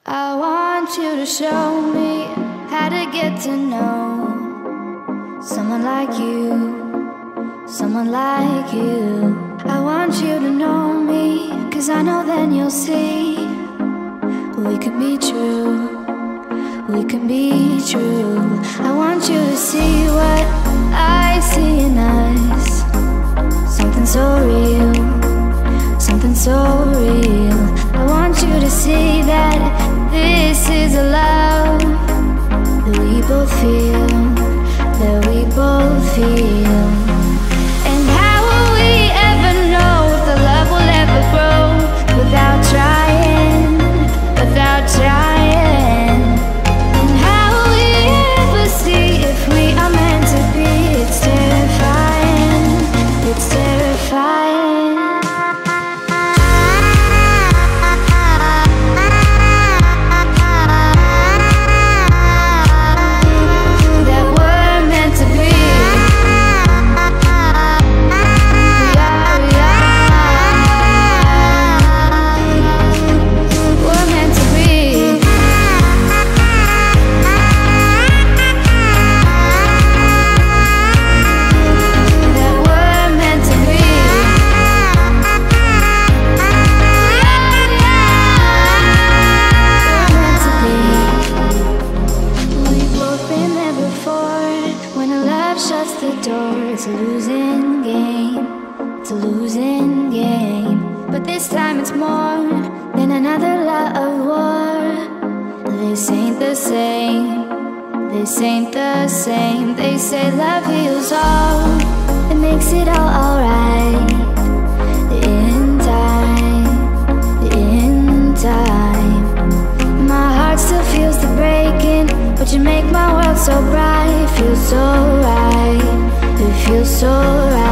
I want you to show me how to get to know someone like you, someone like you. I want you to know me, 'cause I know then you'll see we could be true, we can be true. I want you to see what I see in us, something so real, something so real. I want you to see that this is a love that we both feel, that we both feel. And how will we ever know if the love will ever grow without trying, without trying? And how will we ever see if we are meant to be? It's terrifying, it's terrifying. Shuts the door, it's a losing game, it's a losing game. But this time it's more than another love war. This ain't the same, this ain't the same. They say love heals all, it makes it all alright. In time, in time. My heart still feels the breaking, but you make my world so bright. It feels so right, it feels so right.